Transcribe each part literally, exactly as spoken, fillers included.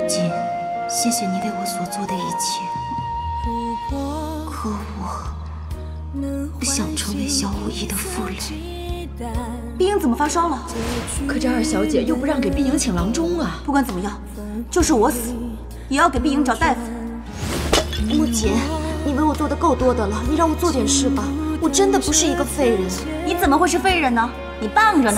锦，谢谢你为我所做的一切。可我不想成为小武义的负累。 碧莹怎么发烧了？ 可这二小姐又不让给碧莹请郎中啊！ 不管怎么样，就是我死，也要给碧莹找大夫。 木槿，你为我做的够多的了，你让我做点事吧。我真的不是一个废人。 你怎么会是废人呢？你棒着呢！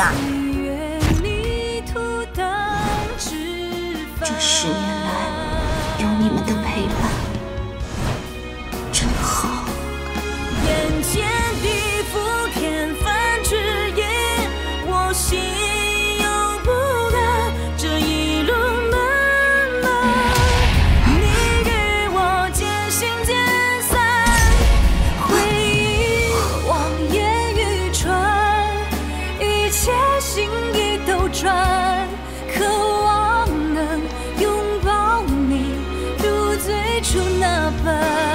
这十年来，有你们的陪伴，真好。 眼前的福田繁枝叶，我心有不甘，这一路漫漫，你与我渐行渐散，回忆望眼欲穿，一切心意都转，渴望能拥抱你，如最初那般。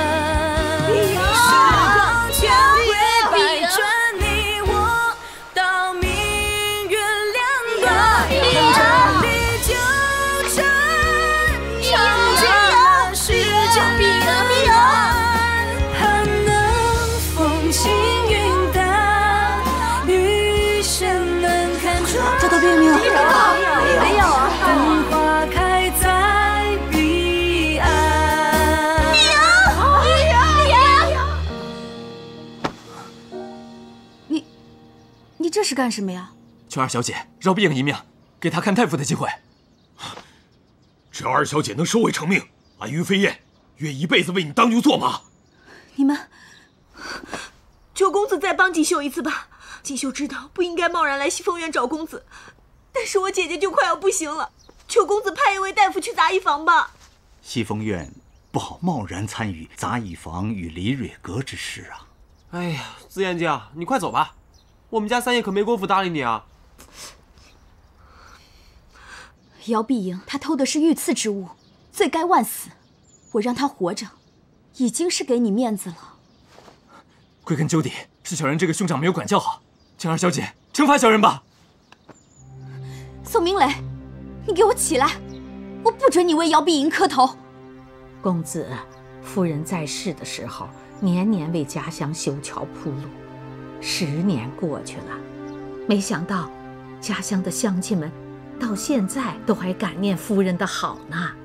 这是干什么呀？ 求二小姐饶碧莹一命，给她看大夫的机会。 只要二小姐能收回成命，俺于飞燕愿一辈子为你当牛做马。 你们，求公子再帮锦绣一次吧。锦绣知道不应该贸然来西风院找公子，但是我姐姐就快要不行了，求公子派一位大夫去杂役房吧。 西风院不好贸然参与杂役房与李蕊阁之事啊。 哎呀，紫燕姐，你快走吧。我们家三爷可没工夫搭理你啊！ 姚碧莹，她偷的是御赐之物，罪该万死。我让她活着，已经是给你面子了。 归根究底，是小人这个兄长没有管教好。请二小姐惩罚小人吧。 宋明磊，你给我起来！我不准你为姚碧莹磕头。 公子，夫人在世的时候，年年为家乡修桥铺路。十年过去了，没想到家乡的乡亲们到现在都还感念夫人的好呢。